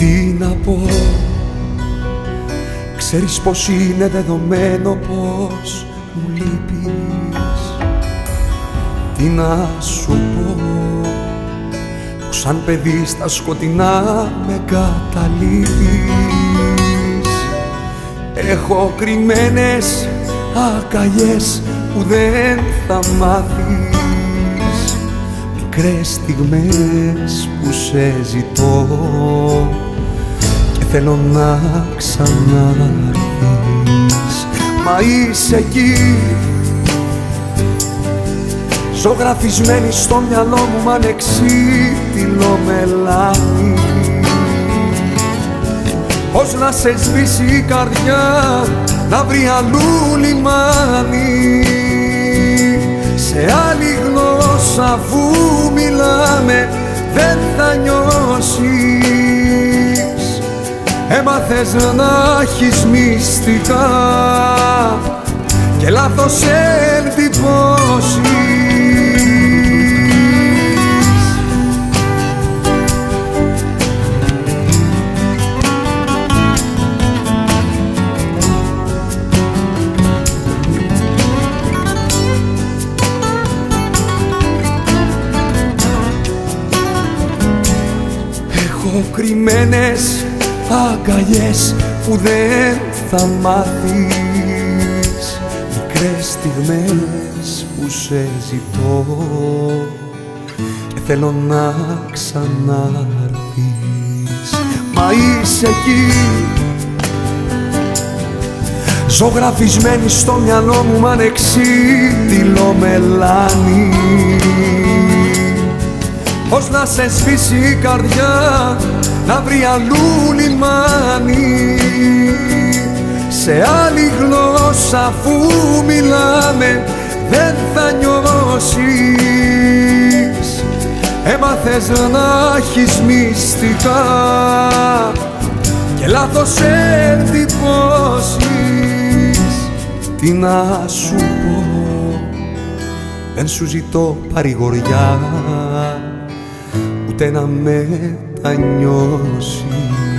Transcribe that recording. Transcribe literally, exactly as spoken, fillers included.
Τι να πω, ξέρεις πως είναι δεδομένο πως μου λείπεις. Τι να σου πω, που σαν παιδί στα σκοτεινά με καταλείπεις. Έχω κρυμμένες αγκαλιές που δεν θα μάθεις, μικρές στιγμές που σε ζητώ και θέλω να ξανάρθεις. Μα είσαι εκεί, ζωγραφισμένη στο μυαλό μου μ' ανεξίτηλο μελάνι. Πώς να σε σβήσει η καρδιά, να βρει αλλού λιμάνι. Σε άλλη γλώσσα αφού μιλάμε δεν θα νιώσεις. Έμαθες να έχεις μυστικά και λάθος εντυπώσεις. Έχω κρυμμένες αγκαλιές που δεν θα μάθεις, μικρές στιγμές που σε ζητώ και θέλω να ξανάρθεις. Μα είσαι εκεί, ζωγραφισμένη στο μυαλό μου μ' ανεξίτηλο μελάνι. Πώς να σε σβήσει η καρδιά, να βρει αλλού λιμάνι. Σε άλλη γλώσσα αφού μιλάμε δεν θα νιώσεις. Έμαθες να έχεις μυστικά και λάθος εντυπώσεις. Τι να σου πω, δεν σου ζητώ παρηγοριά, ούτε να μετανιώσεις.